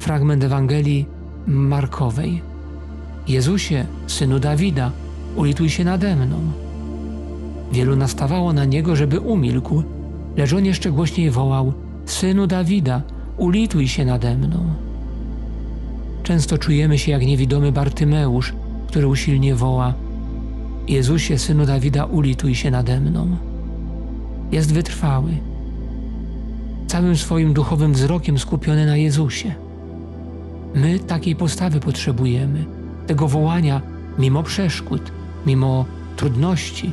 fragment Ewangelii Markowej. Jezusie, Synu Dawida, ulituj się nade mną. Wielu nastawało na Niego, żeby umilkł, lecz On jeszcze głośniej wołał: Synu Dawida, ulituj się nade mną. Często czujemy się jak niewidomy Bartymeusz, który usilnie woła: Jezusie, Synu Dawida, ulituj się nade mną. Jest wytrwały, całym swoim duchowym wzrokiem skupiony na Jezusie. My takiej postawy potrzebujemy, tego wołania mimo przeszkód, mimo trudności.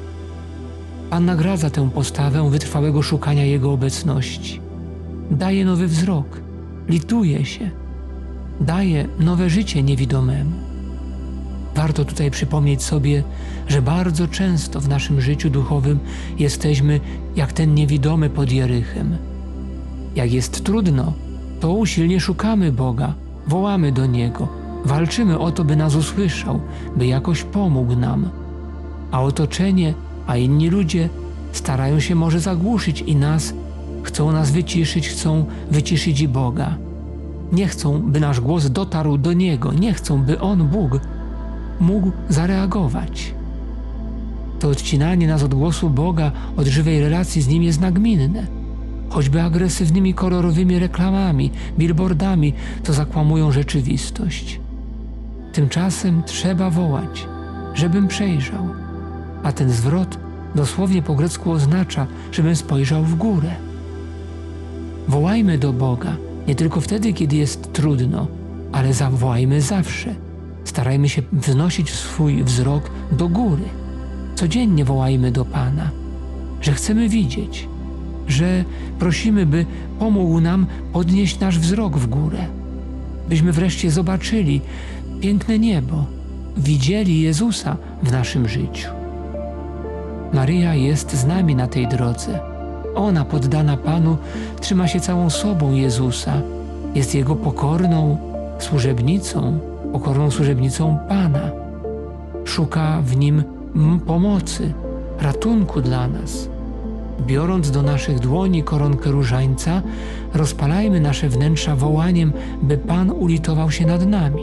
Pan nagradza tę postawę wytrwałego szukania Jego obecności. Daje nowy wzrok, lituje się, daje nowe życie niewidomemu. Warto tutaj przypomnieć sobie, że bardzo często w naszym życiu duchowym jesteśmy jak ten niewidomy pod Jerychem. Jak jest trudno, to usilnie szukamy Boga, wołamy do Niego, walczymy o to, by nas usłyszał, by jakoś pomógł nam. A otoczenie, a inni ludzie starają się może zagłuszyć i nas, chcą nas wyciszyć, chcą wyciszyć i Boga. Nie chcą, by nasz głos dotarł do Niego, nie chcą, by On, Bóg, mógł zareagować. To odcinanie nas od głosu Boga, od żywej relacji z Nim jest nagminne. Choćby agresywnymi, kolorowymi reklamami, billboardami, co zakłamują rzeczywistość. Tymczasem trzeba wołać, żebym przejrzał, a ten zwrot dosłownie po grecku oznacza, żebym spojrzał w górę. Wołajmy do Boga nie tylko wtedy, kiedy jest trudno, ale zawołajmy zawsze. Starajmy się wznosić swój wzrok do góry. Codziennie wołajmy do Pana, że chcemy widzieć, że prosimy, by pomógł nam podnieść nasz wzrok w górę, byśmy wreszcie zobaczyli piękne niebo, widzieli Jezusa w naszym życiu. Maryja jest z nami na tej drodze. Ona, poddana Panu, trzyma się całą sobą Jezusa, jest Jego pokorną służebnicą Pana. Szuka w Nim pomocy, ratunku dla nas. Biorąc do naszych dłoni koronkę różańca, rozpalajmy nasze wnętrza wołaniem, by Pan ulitował się nad nami.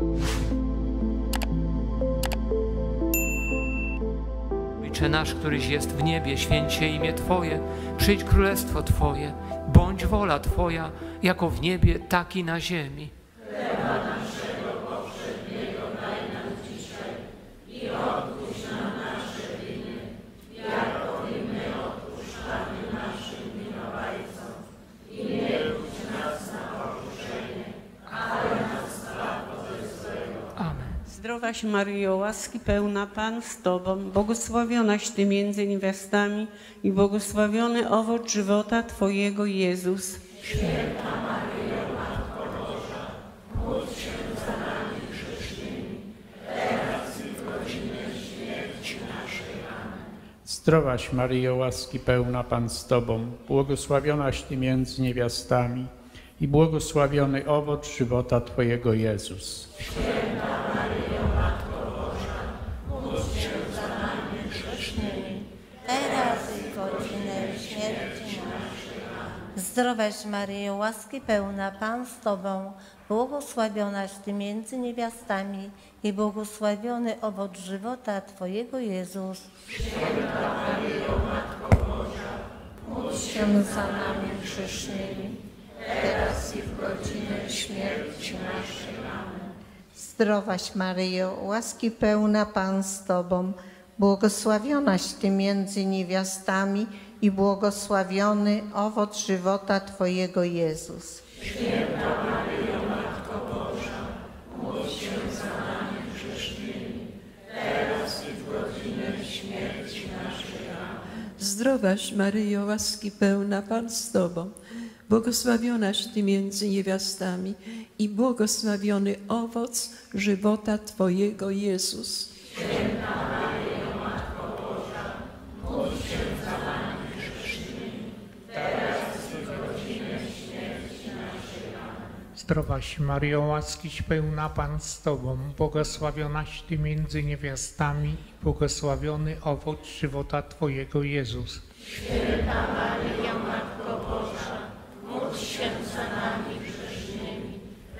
Ojcze nasz, któryś jest w niebie, święć się imię Twoje, przyjdź królestwo Twoje, bądź wola Twoja, jako w niebie, tak i na ziemi. Chleba naszego powszedniego daj nam dzisiaj i odpuść nam nasze winy, jako i my odpuszczamy naszym winowajcom. I nie wódź nas na pokuszenie, ale nas zbaw ode złego. Amen. Zdrowaś Maryjo, łaski pełna, Pan z Tobą, błogosławionaś Ty między niewiastami i błogosławiony owoc żywota Twojego, Jezus. Święta Maryjo, Matko Boża, módl się za nami grzesznymi, teraz i w godzinę śmierci naszej. Amen. Zdrowaś Maryjo, łaski pełna, Pan z Tobą, błogosławionaś Ty między niewiastami i błogosławiony owoc żywota Twojego, Jezus. Święta Maryjo, Matko Boża, módl się za nami grzesznymi, teraz i w godzinę śmierci naszej. Zdrowaś Maryjo, łaski pełna, Pan z Tobą, błogosławionaś Ty między niewiastami i błogosławiony owoc żywota Twojego, Jezus. Święta Maryjo, Matko Boża, módl się za nami grzesznymi, teraz i w godzinę śmierci naszej. Amen. Zdrowaś Maryjo, łaski pełna, Pan z Tobą, błogosławionaś Ty między niewiastami i błogosławiony owoc żywota Twojego, Jezus. Święta Maryjo, Matko Boża, módl się za nami grzesznymi, teraz i w godzinę śmierci naszej. Amen. Zdrowaś Maryjo, łaski pełna, Pan z Tobą, błogosławionaś Ty między niewiastami i błogosławiony owoc żywota Twojego, Jezus. Święta Maryjo, Matko Boża, módl się za nami grzesznymi, teraz i w godzinę śmierci naszej. Amen. Zdrowaś Maryjo, łaskiś pełna, Pan z Tobą, błogosławionaś Ty między niewiastami i błogosławiony owoc żywota Twojego, Jezus. Święta Maryjo, Matko Boża, módl się za nami grzesznymi,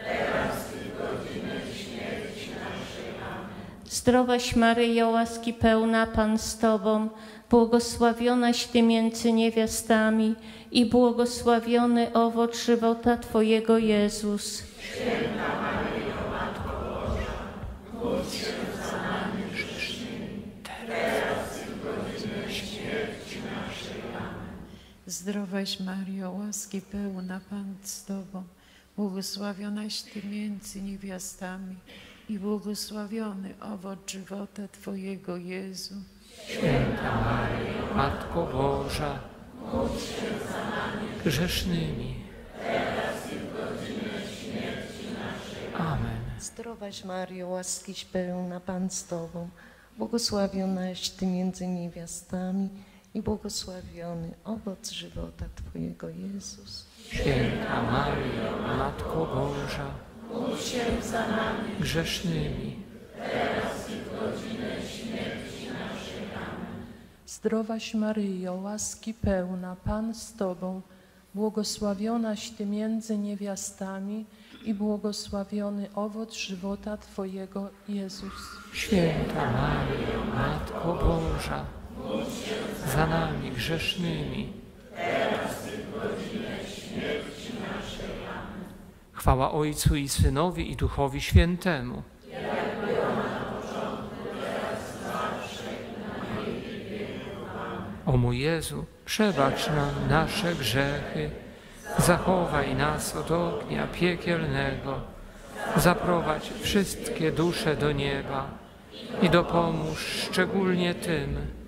Zdrowaś Maryjo, łaski pełna, Pan z Tobą, błogosławionaś Ty między niewiastami i błogosławiony owoc żywota Twojego, Jezus. Święta Maryjo, Matko Boża, módl się za nami grzesznymi, teraz i w godzinę śmierci naszej. Amen. Zdrowaś Maryjo, łaski pełna, Pan z Tobą, błogosławionaś Ty między niewiastami i błogosławiony owoc żywota Twojego, Jezu. Święta Maryjo, Matko Boża, módl się za nami grzesznymi, teraz i w godzinę śmierci naszej. Amen. Zdrowaś Maryjo, łaskiś pełna, Pan z Tobą, błogosławionaś Ty między niewiastami i błogosławiony owoc żywota Twojego, Jezus. Święta Maryjo, Matko Boża, módl się za nami grzesznymi, teraz i w godzinę śmierci naszej. Amen. Zdrowaś Maryjo, łaski pełna, Pan z Tobą, błogosławionaś Ty między niewiastami i błogosławiony owoc żywota Twojego, Jezus. Święta Maryjo, Matko Boża, módl się za nami grzesznymi, teraz i w godzinę śmierci naszej. Amen. Chwała Ojcu i Synowi i Duchowi Świętemu. Jak była na początku, teraz zawsze i na wieki wieków. Amen. O mój Jezu, przebacz nam nasze grzechy, zachowaj nas od ognia piekielnego, zaprowadź wszystkie dusze do nieba i dopomóż szczególnie tym,